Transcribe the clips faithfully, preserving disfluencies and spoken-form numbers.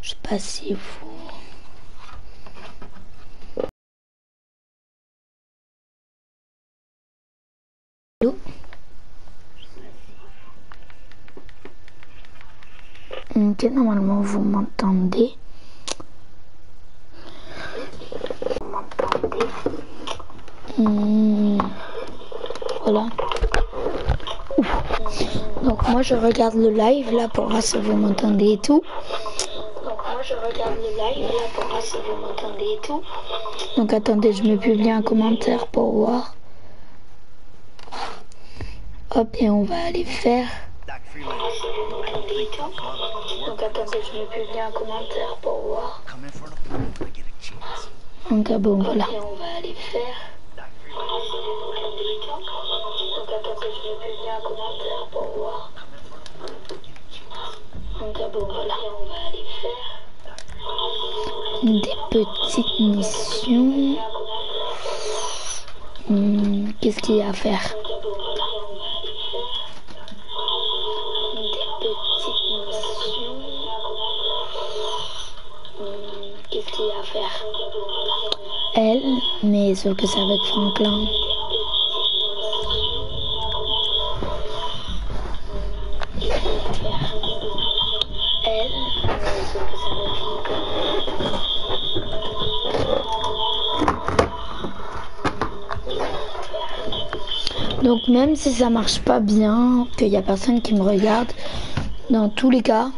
Je sais pas si vous... Ok, normalement vous m'entendez. Vous m'entendez. Mmh, voilà. Ouf. Donc moi je regarde le live là pour voir si vous m'entendez et tout. Donc moi je regarde le live là pour voir si vous m'entendez et tout. Donc attendez, je me publie un commentaire pour voir. Hop, et on va aller faire. Donc attendez, je me publie un commentaire pour voir. Donc ah bon, voilà. Et on va aller faire. Donc attendez, je me publie un commentaire pour voir. Donc ah bon, voilà. Et on va aller faire. Des petites missions. Hum, Qu'est-ce qu'il y a à faire? Qu'est-ce qu'il y a à faire? Elle, mais sauf que c'est avec Franklin. Elle, mais sauf que c'est avec Franklin. Donc même si ça marche pas bien, qu'il y a personne qui me regarde, dans tous les cas,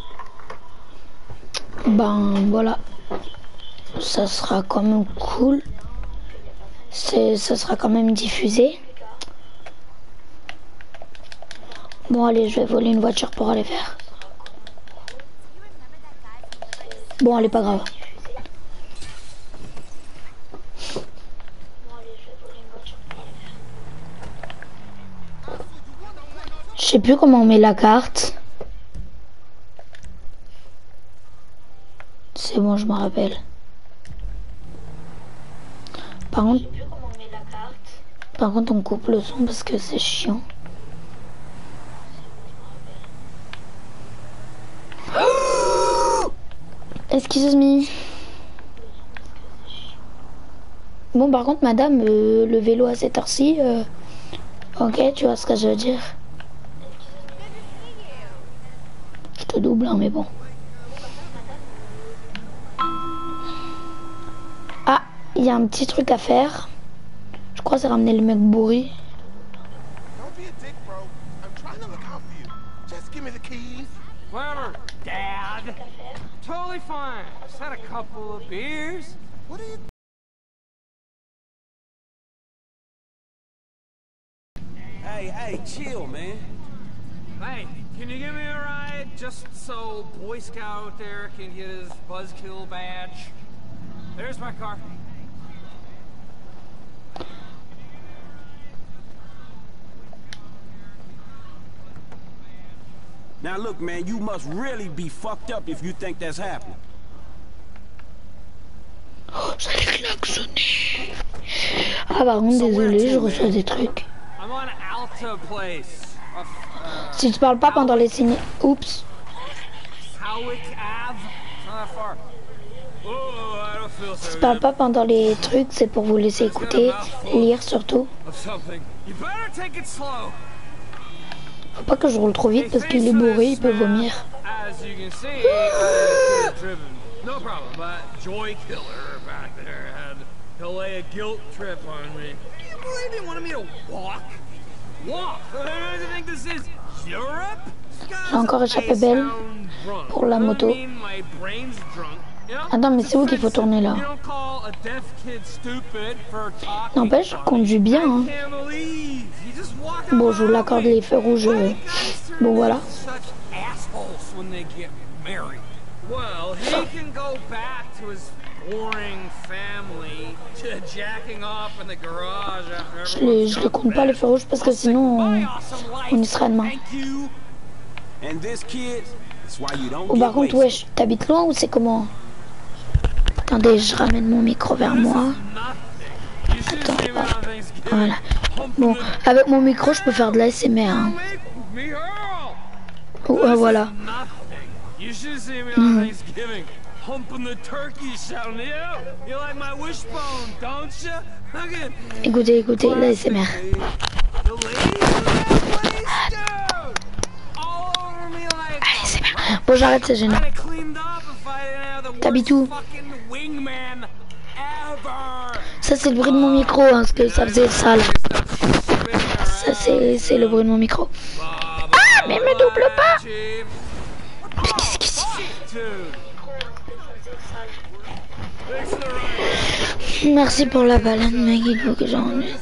ben voilà, ça sera quand même cool, c'est, ça sera quand même diffusé. Bon allez, je vais voler une voiture pour aller faire. Bon allez, pas grave. Je sais plus comment on met la carte. C'est bon, je me rappelle. Par contre, par contre, on coupe le son parce que c'est chiant. Excuse me. Bon, par contre, madame, euh, le vélo à cette heure-ci, euh, ok, tu vois ce que je veux dire. Je te double, hein, mais bon. Ah, il y a un petit truc à faire. Je crois que c'est ramener le mec bourré. Whatever, Dad. Totally fine. Just had a couple of beers. What are you? Hey, hey, chill, man. Hey, can you give me a ride just so Boy Scout there can get his buzzkill badge? There's my car. Now look, man, you must really be fucked up if you think that's happening. Oh, j'allais klaxonner. Ah par contre, désolé, je reçois des trucs. I'm on Alta Place. Uh, Si tu parles pas pendant les signes... Oups. Howick Ave. Not that far. Oh, I don't feel so Si tu parles pas pendant les trucs, c'est pour vous laisser écouter, lire surtout. of something. You better take it slow. Faut pas que je roule trop vite parce qu'il est bourré, il peut vomir. As you can see, I driven. No problem, but Joy Killer back there had to lay a guilt trip on me. Can you believe he wanted me to walk? Walk? Who do you think this is? Europe? J'ai encore échappé belle pour la moto. Attends, mais c'est où qu'il faut tourner là? N'empêche, je conduis bien. Hein. Bon, je vous l'accorde, les feux rouges. euh, Bon, voilà. Well, he can go back to his boring family to jacking off in the garage after Je les, je les compte pas les feux rouges parce que sinon on, on y sera demain. And this kid, that's why you don't Ou get par contre, wasted. ouais, t'habites loin ou c'est comment? Attendez, je ramène mon micro vers moi. Attends, hop, voilà. Bon, avec mon micro, je peux faire de l'A S M R. Hein. Oh, euh, voilà. You should have seen me on Thanksgiving, humping the turkey, shouting, "You, you like my wishbone, don't you?" Look at. Écoutez, écoutez, l'A S M R. The ladies in that place, dude, all over me like. A S M R. Bon, j'arrête, c'est gênant. I'd have cleaned up if I didn't have the T'habites worst où? fucking wingman ever. Ça, c'est le bruit de mon micro, hein, parce que ça faisait sale. Ça, c'est c'est le bruit de mon micro. Ah, mais me double pas! Qu'est-ce que c'est? Merci pour la balade, mec, il faut que j'en ai.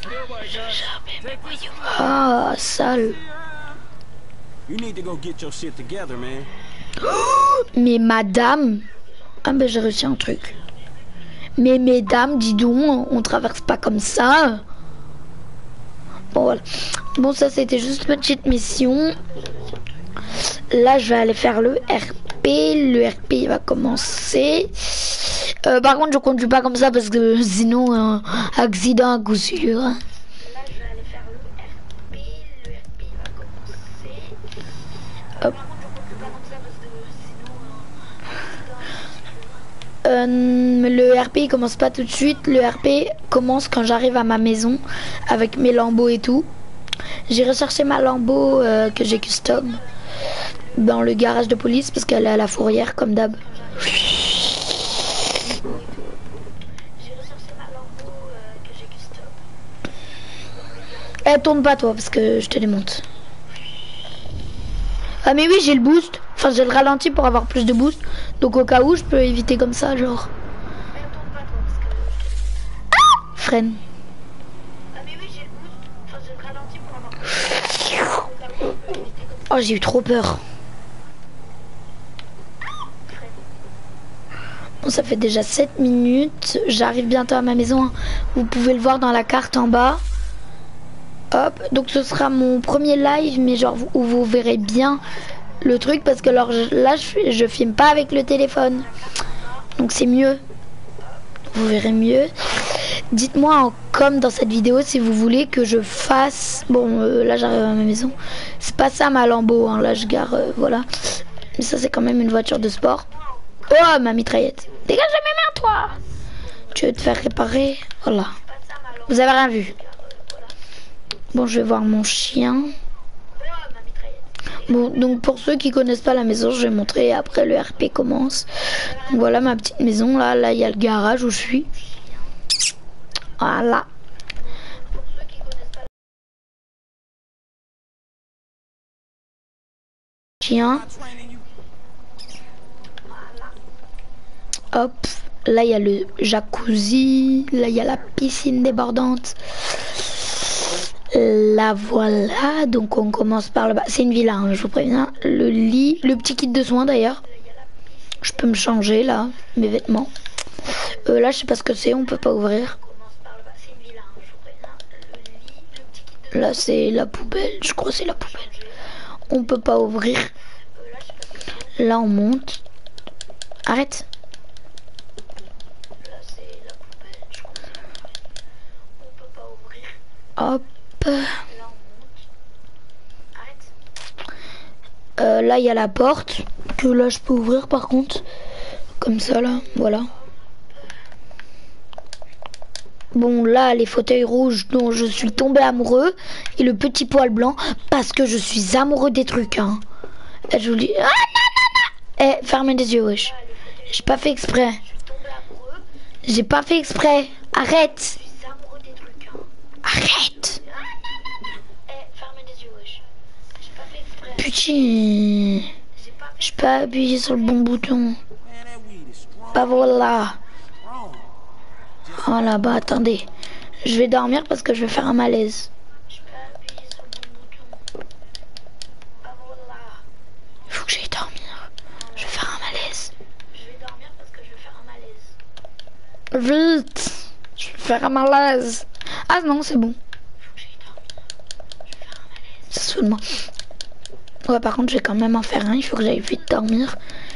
Ah, sale. You need to go get your shit together, man. Mais madame... Ah ben j'ai réussi un truc. Mais mesdames, dis donc, on traverse pas comme ça. Bon voilà. Bon, ça c'était juste une petite mission. Là je vais aller faire le R P. Le R P il va commencer. Euh, par contre je conduis pas comme ça parce que sinon un accident à coup sûr. Là je vais aller faire le R P. Le R P il va commencer. Hop. Euh, le R P il commence pas tout de suite. Le R P commence quand j'arrive à ma maison avec mes lambeaux et tout. J'ai recherché ma lambeau euh, que j'ai custom dans le garage de police parce qu'elle est à la fourrière comme d'hab. Elle tourne pas toi parce que je te démonte. Ah mais oui j'ai le boost. Enfin j'ai le ralenti pour avoir plus de boost. Donc au cas où je peux éviter comme ça genre. Ah freine. Oh j'ai eu trop peur. Bon ça fait déjà sept minutes. J'arrive bientôt à ma maison hein. Vous pouvez le voir dans la carte en bas. Hop, donc ce sera mon premier live, mais genre où vous verrez bien le truc parce que alors là je, je filme pas avec le téléphone, donc c'est mieux. Vous verrez mieux. Dites-moi en com dans cette vidéo si vous voulez que je fasse. Bon, euh, là j'arrive à ma maison. C'est pas ça ma Lambo, hein. Là je gare, euh, voilà. Mais ça c'est quand même une voiture de sport. Oh ma mitraillette. Dégage de mes mains toi. Tu veux te faire réparer? Voilà. Vous avez rien vu. Bon, je vais voir mon chien. Bon, donc pour ceux qui connaissent pas la maison, je vais montrer après le R P commence. Donc voilà ma petite maison. Là, là, il y a le garage où je suis. Voilà. Chien. Hop. Là, il y a le jacuzzi. Là, il y a la piscine débordante. La voilà, donc on commence par le bas. C'est une villa, hein, je vous préviens. Le lit, le petit kit de soins d'ailleurs. Je peux me changer là, mes vêtements. Euh, là, je sais pas ce que c'est, on peut pas ouvrir. Là, c'est la poubelle, je crois que c'est la poubelle. On peut pas ouvrir. Là, on monte. Arrête. Hop. Euh, là il y a la porte que là je peux ouvrir par contre comme ça là, voilà. Bon là les fauteuils rouges dont je suis tombé amoureux et le petit poil blanc parce que je suis amoureux des trucs hein. Et je vous dis ah non non non. Eh fermez les yeux wesh. J'ai pas fait exprès. J'ai pas fait exprès. Arrête. Arrête. Putain, j'ai pas appuyé sur le bon bouton. Bah voilà. Oh là-bas, attendez. Je vais dormir parce que je vais faire un malaise. Il faut que j'aille dormir. Je vais faire un malaise. Vite. Je vais faire un malaise. Ah non, c'est bon. Ça se fout de moi. Ouais, par contre, je vais quand même en faire un. Il faut que j'aille vite dormir.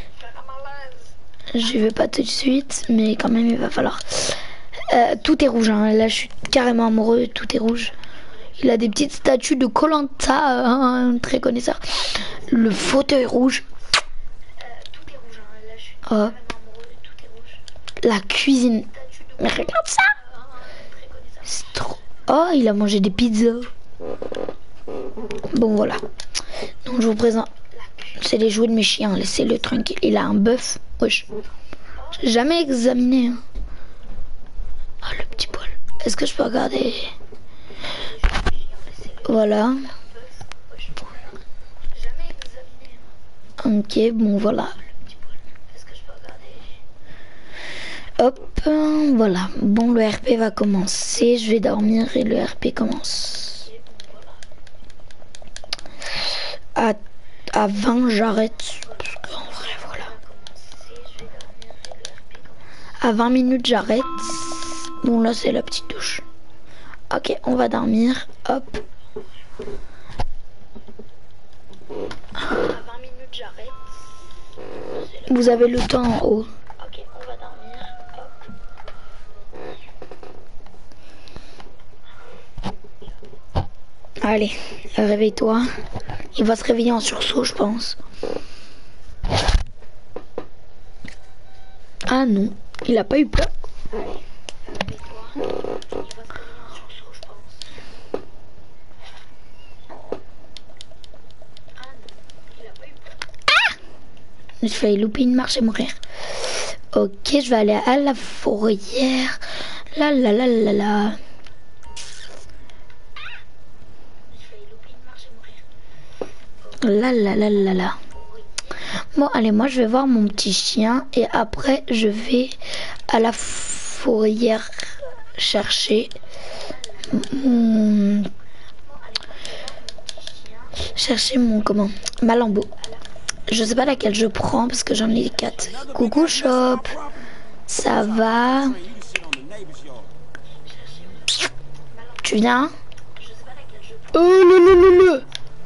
Je vais pas tout de suite, mais quand même, il va falloir. Euh, tout est rouge. Hein. Là, je suis carrément amoureux. Tout est rouge. Il a des petites statues de Koh Lanta, hein, très connaisseur. Le fauteuil rouge. Hop. La cuisine. Mais regarde ça. C'est trop... Oh, il a mangé des pizzas. Bon, voilà. Donc, je vous présente... C'est les jouets de mes chiens. Laissez-le tranquille. Il a un bœuf. Wesh. J'ai jamais examiné. Hein. Oh, le petit poil. Est-ce que je peux regarder? Voilà. Ok, bon, voilà. Hop, voilà. Bon, le R P va commencer. Je vais dormir et le R P commence. À, à vingt, j'arrête. Parce qu'en vrai, voilà. À vingt minutes, j'arrête. Bon, là, c'est la petite douche. Ok, on va dormir. Hop. À vingt minutes, j'arrête. Vous avez le temps en haut. Ok, on va dormir. Hop. Allez, réveille-toi. Il va se réveiller en sursaut, je pense. Ah non, il a pas eu peur. Allez, réveille-toi. Il va se réveiller en sursaut, je pense. Ah non, il a pas eu peur. Ah! J'ai failli louper une marche et mourir. Ok, je vais aller à la fourrière. La la la la la. La la la la la. Bon, allez, moi je vais voir mon petit chien et après je vais à la fourrière chercher mon... chercher mon comment ma lambeau. Je sais pas laquelle je prends parce que j'en ai quatre. Coucou Shop, ça va? Tu viens? Oh non non non non.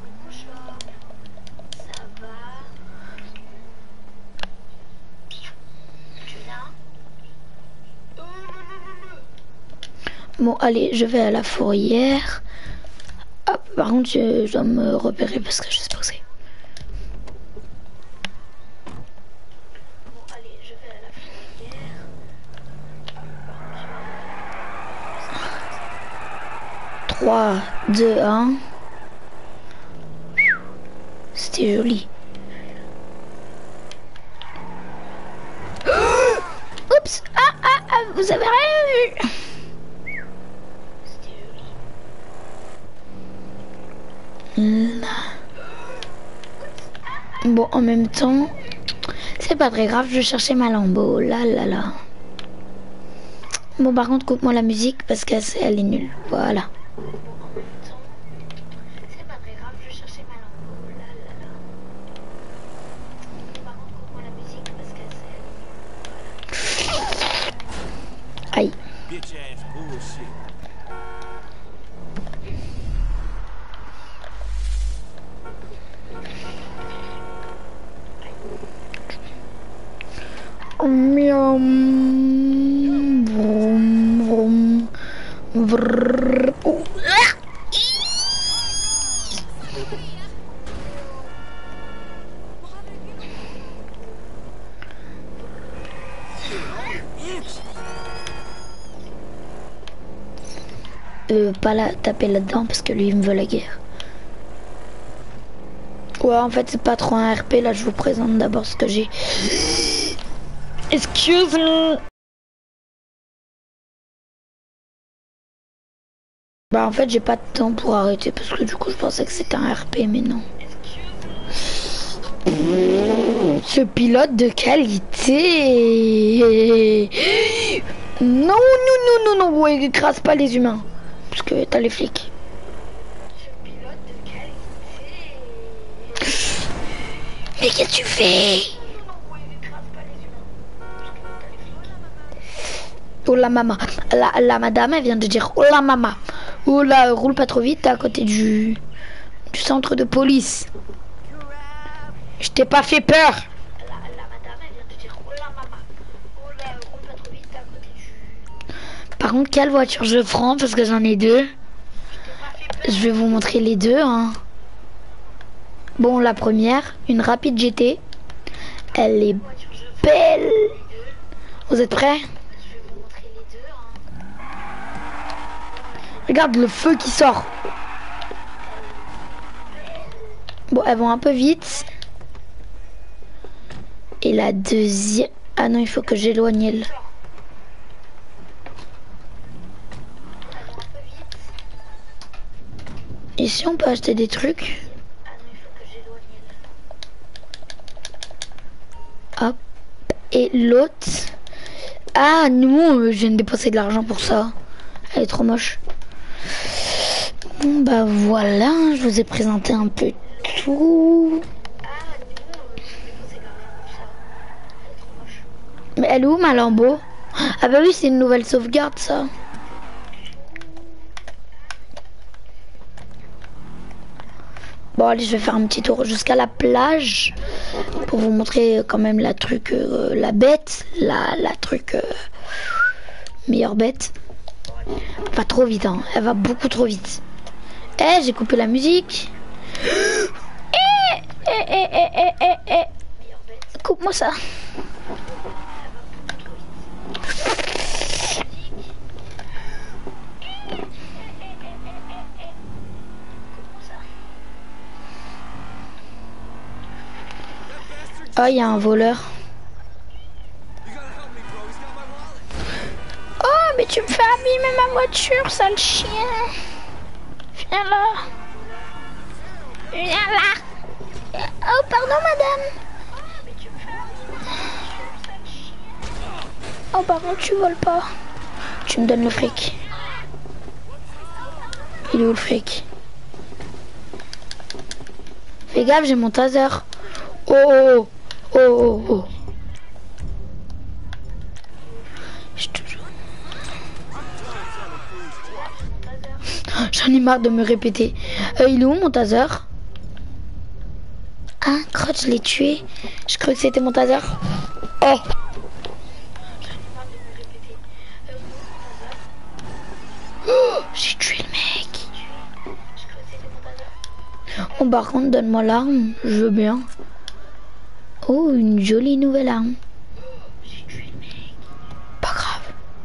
Bon, allez, je vais à la fourrière. Hop, par contre, je dois me repérer parce que je sais pas où c'est. Bon, allez, je vais à la fourrière. trois, deux, un. C'était joli. Oups! Ah, ah, ah, vous avez rien vu! Bon, en même temps, c'est pas très grave, je cherchais ma lambeau. Là, là, là. Bon, par contre, coupe-moi la musique parce qu'elle elle est nulle. Voilà. Aïe. Miam, vroom, vroom, vrrr. Oh. Ah. Euh, pas la taper là-dedans parce que lui il me veut la guerre. Ouais, en fait c'est pas trop un R P. Là je vous présente d'abord ce que j'ai. Excuse me. Bah en fait j'ai pas de temps pour arrêter parce que du coup je pensais que c'était un R P mais non. Ce pilote de qualité. Non non non non non, ouais, écrase pas les humains parce que t'as les flics. Mais qu'est-ce que tu fais? Oh la maman, la, la madame elle vient de dire oh la maman. Oh là, roule pas trop vite, t'es à côté du, du centre de police. Je t'ai pas fait peur. La, la madame elle vient de dire oh la maman. Oh là, roule pas trop vite, t'es à côté du... Par contre, quelle voiture je prends parce que j'en ai deux. Je vais vous montrer les deux. Hein. Bon, la première, une Rapide G T. Elle est belle. Vous êtes prêts? Regarde le feu qui sort. Bon, elles vont un peu vite. Et la deuxième... Ah non, il faut que j'éloigne elle. Ici, on peut acheter des trucs. Hop. Et l'autre... Ah non, je viens de dépenser de l'argent pour ça. Elle est trop moche. Bon bah voilà, je vous ai présenté un peu tout. Mais elle est où ma Lambo? Ah bah oui, c'est une nouvelle sauvegarde ça. Bon allez, je vais faire un petit tour jusqu'à la plage pour vous montrer quand même la truc, euh, la bête, la, la truc euh, meilleure bête. Pas trop vite, hein. Elle va beaucoup trop vite. Eh, j'ai coupé la musique. Eh, eh, eh, eh, eh, eh, eh. Coupe-moi ça. Oh, il y a un voleur. Oh, mais tu me fais abîmer ma voiture, sale chien. Viens là. Viens là. Oh, pardon, madame. Oh, par contre, tu voles pas. Tu me donnes le fric. Il est où le fric? Fais gaffe, j'ai mon taser. Oh, oh, oh, oh, oh. J'en ai marre de me répéter. Euh, il est où mon taser? Ah, crotte, je l'ai tué. Je croyais que c'était mon taser. Oh. Oh, j'ai tué le mec. Bon, par contre, donne-moi l'arme. Je veux bien. Oh, une jolie nouvelle arme. Pas grave.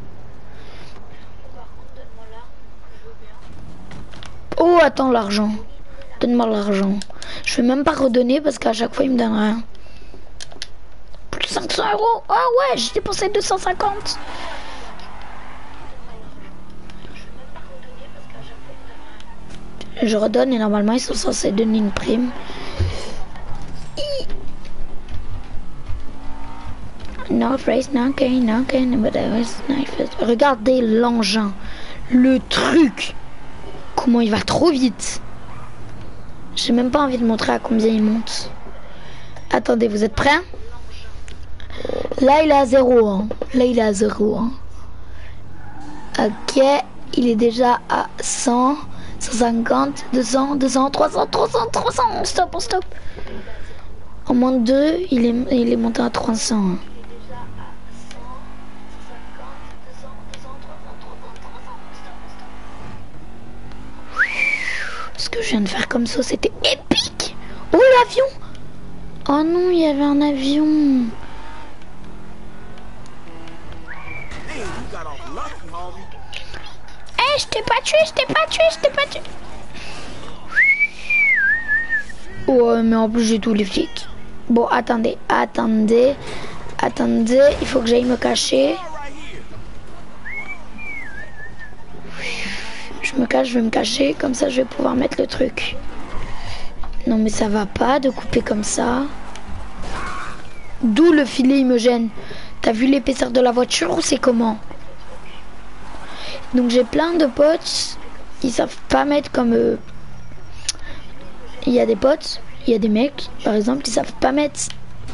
Oh, attends, l'argent. Donne-moi l'argent. Je vais même pas redonner parce qu'à chaque fois, il me donne rien. Plus de cinq cents euros. Ah ouais, j'ai dépensé deux cent cinquante. Je redonne et normalement, ils sont censés donner une prime. No phrase, no gain, no gain, but I was nice. Regardez l'engin. Le truc. Comment il va trop vite. J'ai même pas envie de montrer à combien il monte. Attendez, vous êtes prêts? Là, il est à zéro. Hein. Là, il est à zéro. Hein. Ok. Il est déjà à cent, cent cinquante, deux cents, deux cents, trois cents, trois cents, trois cents. On stop, on stop. En moins de deux, il est, il est monté à trois cents. Ce que je viens de faire comme ça, c'était épique. Oh, l'avion. Oh non, il y avait un avion. Eh, hey, je t'ai pas tué, je t'ai pas tué, je t'ai pas tué. Ouais, mais en plus, j'ai tous les flics. Bon, attendez, attendez, attendez. Il faut que j'aille me cacher. Je me cache, je vais me cacher, comme ça je vais pouvoir mettre le truc. Non mais ça va pas de couper comme ça. D'où le filet il me gêne. T'as vu l'épaisseur de la voiture ou c'est comment? Donc j'ai plein de potes, ils savent pas mettre comme... Euh... Il y a des potes, il y a des mecs par exemple, ils savent pas mettre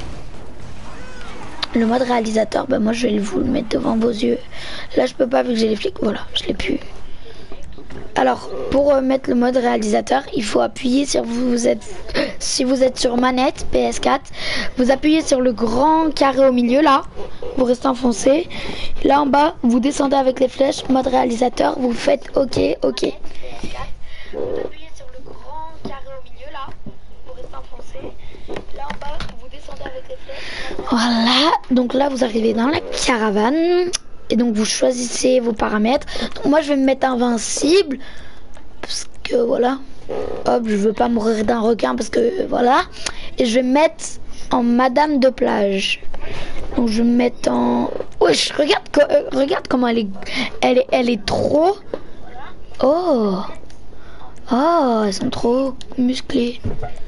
le mode réalisateur. Ben moi je vais vous le mettre devant vos yeux. Là je peux pas vu que j'ai les flics, voilà, je l'ai plus. Alors, pour euh, mettre le mode réalisateur, il faut appuyer sur vous, vous êtes, si vous êtes sur manette P S quatre, vous appuyez sur le grand carré au milieu là, vous restez enfoncé. Là en bas, vous descendez avec les flèches, mode réalisateur, vous faites OK, OK. Vous appuyez sur le grand carré au milieu là, vous restez enfoncé. Là en bas, vous descendez avec les flèches. Voilà. Voilà, donc là vous arrivez dans la caravane et donc vous choisissez vos paramètres. Donc moi je vais me mettre invincible parce que voilà, hop, je veux pas mourir d'un requin parce que voilà, et je vais me mettre en madame de plage. Donc je vais me mettre en... Wesh, regarde, euh, regarde comment elle est, elle est, elle est trop... Oh, oh, elles sont trop musclées.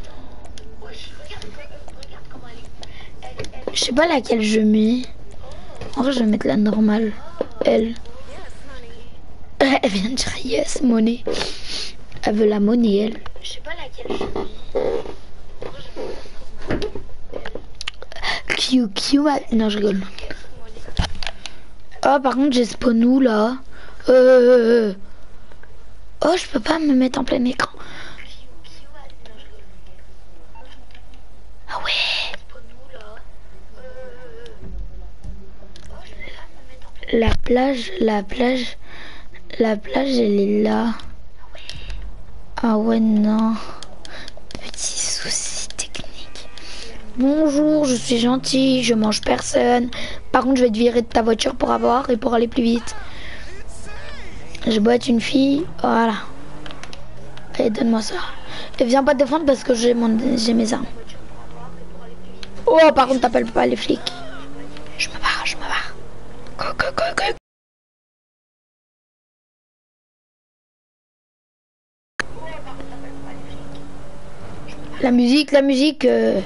Je sais pas laquelle je mets. En vrai, je vais mettre la normale. Elle. Elle vient de dire yes, monnaie. Elle veut la monnaie, elle. Je sais pas laquelle je mets. Q, Q, non, je rigole. Oh, par contre, j'ai spawn où, là? Euh... Oh, je peux pas me mettre en plein écran. Ah ouais. La plage, la plage, la plage, elle est là. Ah ouais, non. Petit souci technique. Bonjour, je suis gentil, je mange personne. Par contre, je vais te virer de ta voiture pour avoir et pour aller plus vite. Je dois être une fille, voilà. Allez, donne-moi ça. Et viens pas te défendre parce que j'ai mon, j'ai mes armes. Oh, par contre, t'appelles pas les flics. Je me barre, je me barre. Go, go, go, go. La musique, la musique. Euh...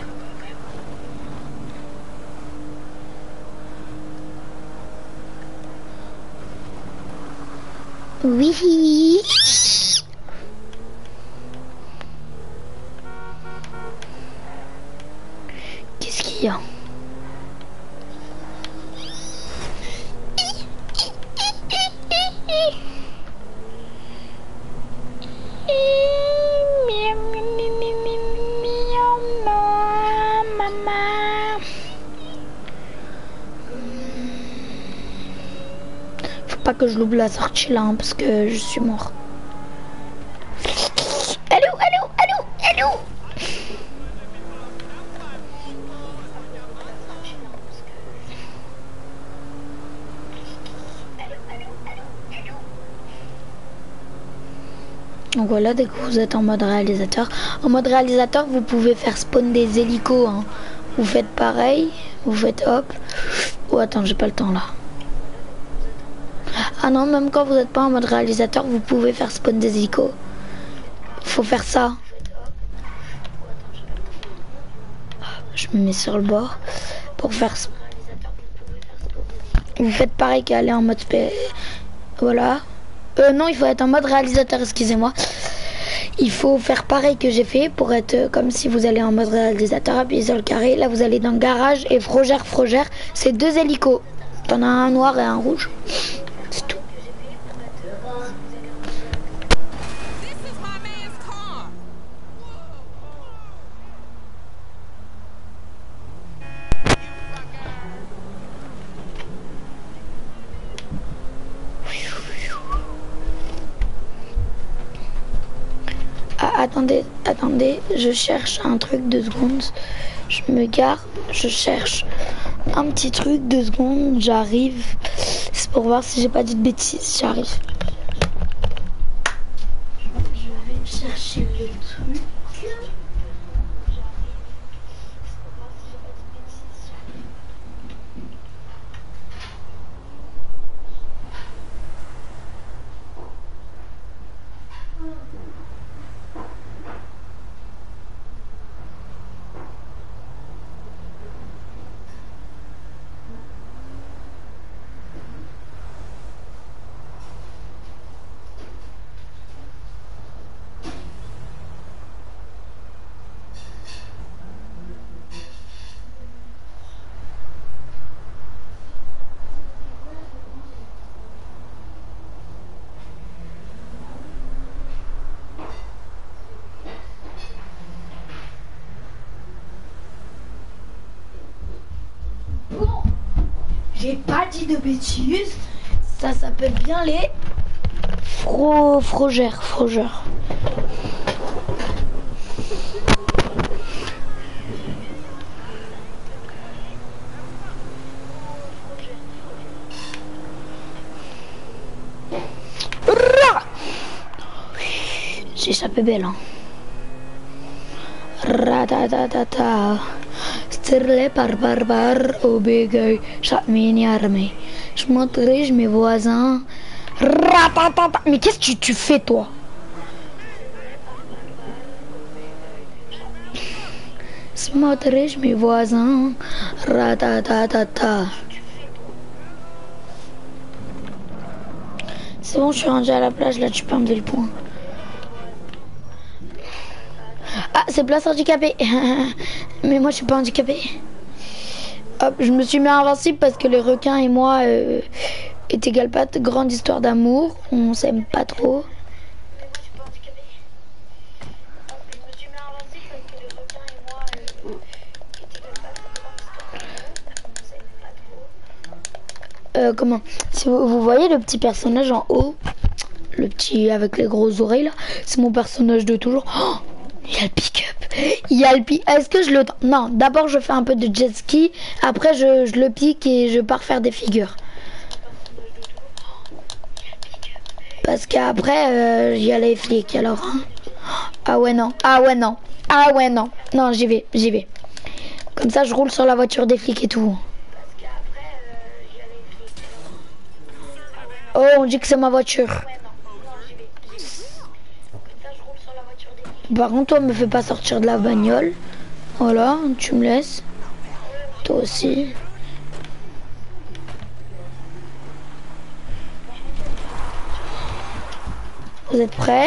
Oui. Qu'est-ce qu'il y a? Pas que je loupe la sortie là hein, parce que je suis mort. Allô, allô, allô, allô. Donc voilà, dès que vous êtes en mode réalisateur, en mode réalisateur vous pouvez faire spawn des hélicos hein. Vous faites pareil, vous faites hop. Oh attends, j'ai pas le temps là. Ah non, même quand vous n'êtes pas en mode réalisateur, vous pouvez faire spawn des hélicos. Faut faire ça. Je me mets sur le bord pour faire. Vous faites pareil qu'aller en mode spé... Voilà. Euh, non, il faut être en mode réalisateur, excusez-moi. Il faut faire pareil que j'ai fait pour être comme si vous allez en mode réalisateur, appuyez sur le carré. Là, vous allez dans le garage et frogère, frogère. C'est deux hélicos. T'en as un noir et un rouge. C'est tout. Ah, attendez, attendez, je cherche un truc, deux secondes. Je me gare, je cherche un petit truc, deux secondes, j'arrive. C'est pour voir si j'ai pas dit de bêtises, j'arrive. Je vais chercher le truc. J'ai pas dit de bêtises. Ça s'appelle bien les fro frogères, frogères. J'ai échappé belle, hein. Ratatatata. Stirlé par barbare au bégueil. Chaque mini armée. Je m'entrige mes voisins. Ratatata. Mais qu'est-ce que tu, tu fais, toi? Je m'entrige mes voisins. Ratatatata. C'est bon, je suis rendu à la plage, là, tu peux me donner le point. Ah, c'est place handicapée. Mais moi, je suis pas handicapée. Hop, je me suis mis invincible parce que les requins et moi euh, est égal pas de grande histoire d'amour. On s'aime pas trop. Euh, comment si vous, vous voyez le petit personnage en haut, le petit avec les grosses oreilles là, c'est mon personnage de toujours. Oh, il y a le pick-up, il y a le pick. Est-ce que je le non, d'abord je fais un peu de jet ski, après je, je le pique et je pars faire des figures. Parce qu'après euh, il y a les flics alors. Hein. Ah ouais non, ah ouais non, ah ouais non, non j'y vais, j'y vais. Comme ça je roule sur la voiture des flics et tout. Oh, on dit que c'est ma voiture. Par contre, toi, me fais pas sortir de la bagnole. Voilà, tu me laisses. Toi aussi. Vous êtes prêts?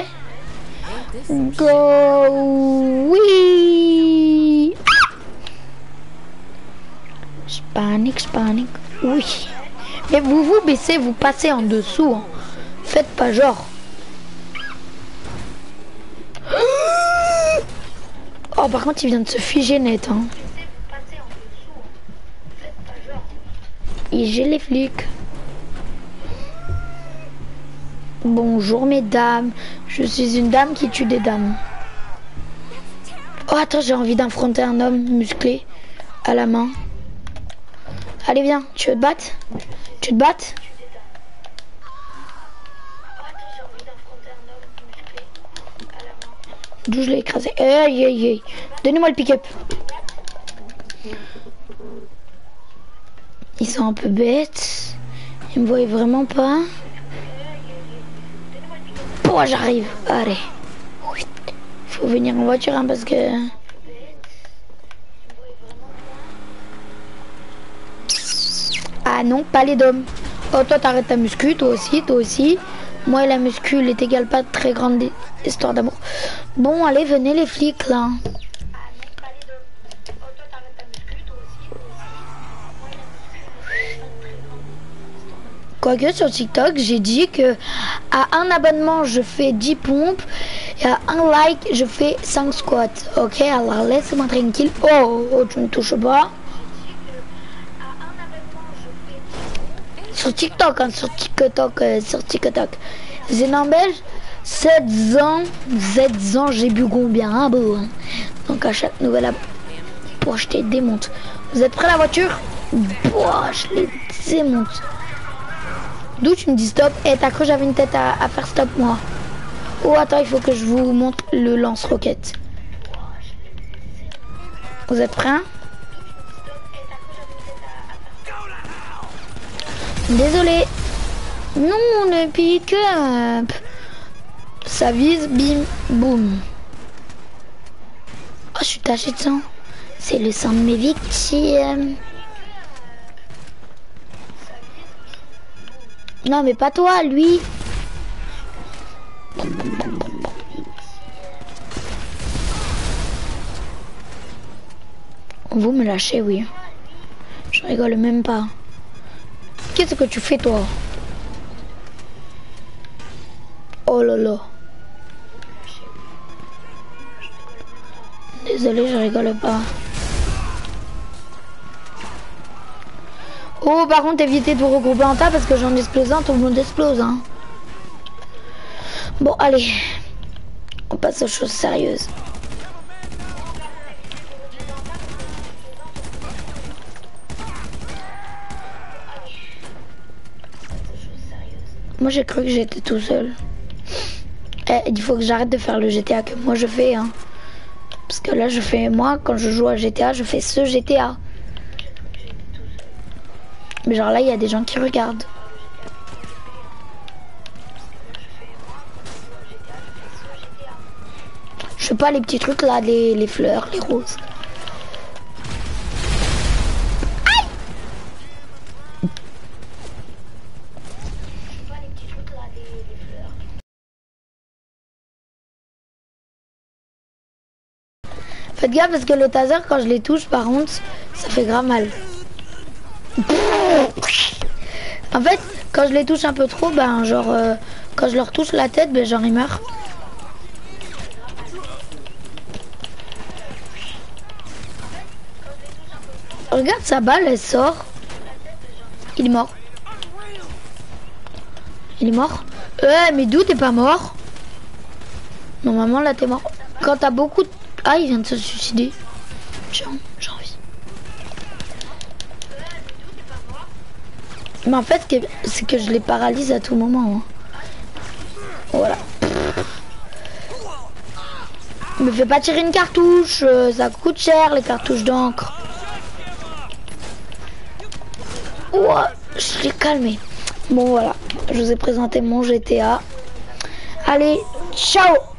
Go! Oui! Je panique, je panique. Oui. Mais vous vous baissez, vous passez en dessous. Hein. Faites pas genre. Oh, par contre, il vient de se figer net. Hein. Et j'ai les flics. Bonjour, mesdames. Je suis une dame qui tue des dames. Oh, attends, j'ai envie d'affronter un homme musclé à la main. Allez, viens, tu veux te battre? Tu te battes? D'où je l'ai écrasé. Aïe aïe aïe. Donnez-moi le pick-up. Ils sont un peu bêtes. Ils me voient vraiment pas. Oh, j'arrive. Allez. Faut venir en voiture hein, parce que... Ah non, pas les dômes. Oh, toi, t'arrêtes ta muscu, toi aussi, toi aussi. Moi et la muscu, il est égal pas de très grande histoire d'amour. Bon, allez, venez les flics, là. Quoique, sur TikTok, j'ai dit que à un abonnement, je fais dix pompes. Et à un like, je fais cinq squats. Ok, alors laisse-moi tranquille. Oh, oh, tu ne touches pas. Sur TikTok, hein, sur TikTok, euh, sur TikTok. C'est un belge, sept ans, sept ans, j'ai bu combien, hein, beau, hein. Donc à chaque nouvelle pour acheter des montres. Vous êtes prêts la voiture? Boah, je les démonte. D'où tu me dis stop? Eh, t'as cru j'avais une tête à, à faire stop, moi. Oh, attends, il faut que je vous montre le lance-roquette. Vous êtes prêts? Désolé. Non, le pick-up. Ça vise, bim, boum. Oh, je suis taché de sang. C'est le sang de mes victimes. Non, mais pas toi, lui. Vous me lâchez, oui. Je rigole même pas. Qu'est-ce que tu fais, toi? Oh là là. Désolé, je rigole pas. Oh, par contre, évitez de vous regrouper en tas parce que j'en explose un, tout le monde explose. Hein. Bon, allez. On passe aux choses sérieuses. Moi, j'ai cru que j'étais tout seul. Eh, il faut que j'arrête de faire le G T A que moi je fais. Hein. Parce que là, je fais... Moi, quand je joue à G T A, je fais ce G T A. Mais genre là, il y a des gens qui regardent. Je fais pas les petits trucs là, les, les fleurs, les roses. Aïe! Faites gaffe parce que le taser, quand je les touche, par contre, ça fait grave mal. En fait, quand je les touche un peu trop, ben genre, euh, quand je leur touche la tête, ben genre ils meurent. Regarde sa balle, elle sort. Il est mort. Il est mort. Euh, mais d'où t'es pas mort? Normalement là t'es mort. Quand t'as beaucoup de... Ah, il vient de se suicider. Tiens, j'ai envie. Mais en fait, c'est que je les paralyse à tout moment. Hein. Voilà. Me fais pas tirer une cartouche, ça coûte cher les cartouches d'encre. Oh, je l'ai calmé. Bon voilà, je vous ai présenté mon G T A. Allez, ciao!